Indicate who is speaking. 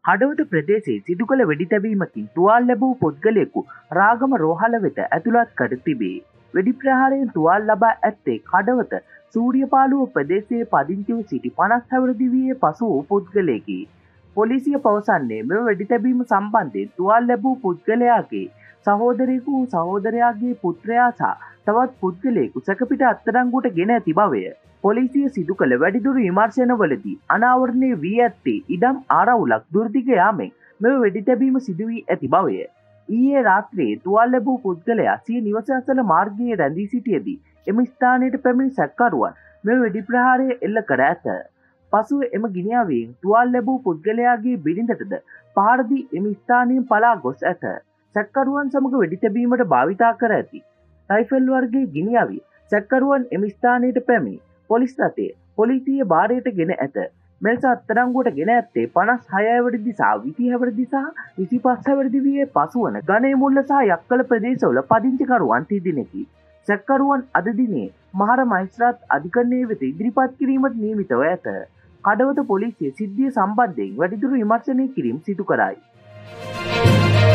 Speaker 1: හඩවත ප්‍රදේශයේ සිදු කළ වෙඩි තැබීමකින් තුවාල් ලැබූ පුද්ගලයෙකු රාගම රෝහල වෙත ඇතුළත් කර තිබේ. වෙඩි ප්‍රහාරයෙන් තුවාල් ලබා ඇත්තේ කඩවත සූරියපාලුව ප්‍රදේශයේ පදිංචිව සිටි 50 හැවිරිදි වියේ පසු වූ පුද්ගලයෙකි. පොලිසිය පවසන්නේ මෙම වෙඩි තැබීම සම්බන්ධයෙන් තුවාල් ලැබූ පුද්ගලයාගේ සහෝදරයෙකු සහෝදරයාගේ පුත්‍රයා සහ තවත් පුද්ගලයෙකු සැකපිට අත්අඩංගුවට ගෙන ඇති බවය. පොලිසිය සිදු කළ වැඩිදුර විමර්ශනවලදී අනාවරණය වී ඇත්තේ ඉඩම් ආරවුලක් දුර්දිග යාමෙන් මෙම වෙඩි තැබීම සිදු වී ඇති බවය. ඊයේ රාත්‍රියේ තුවාල් ලැබූ පුද්ගලයා සිය නිවස අසල මාර්ගයේ රැඳී සිටියදී එම ස්ථානයට පැමිණි සැකකරුවන් මෙම වෙඩි ප්‍රහාරය එල්ල කර ඇත. පසුව එම ගිනිඅවියෙන් තුවාල් ලැබූ පුද්ගලයාගේ බිරිඳටද පහර දී එම ස්ථානයෙන් පලා ගොස් ඇත. සැකකරුවන් සමග වෙඩි තැබීමට භාවිතා කර ඇති රයිෆල් වර්ගයේ ගිනිඅවිය සැකකරුවන් එම ස්ථානයට පැමිණි පොලිස් රථය පොලිසිය භාරයට ගෙන ඇත. මෙලෙස අත්අඩංගුවට ගෙන ඇත්තේ 56 හැවිරිදි සහ 20 හැවිරිදි සහ 25 හැවිරිදි වියේ පසුවන ගණේමුල්ල සහ යක්කල ප්‍රදේශවල පදිංචිකරුවන් තිදෙනෙකි. සැකකරුවන් අද දිනේ මහර මහේස්ත්‍රාත් අධිකරණයේ වෙත ඉදිරිපත් කිරීමට නියමිතව ඇත. කඩවත පොලිසිය සිද්ධිය සම්බන්ධයෙන් වැඩිදුර විමර්ශනය කිරීම සිදු කරයි.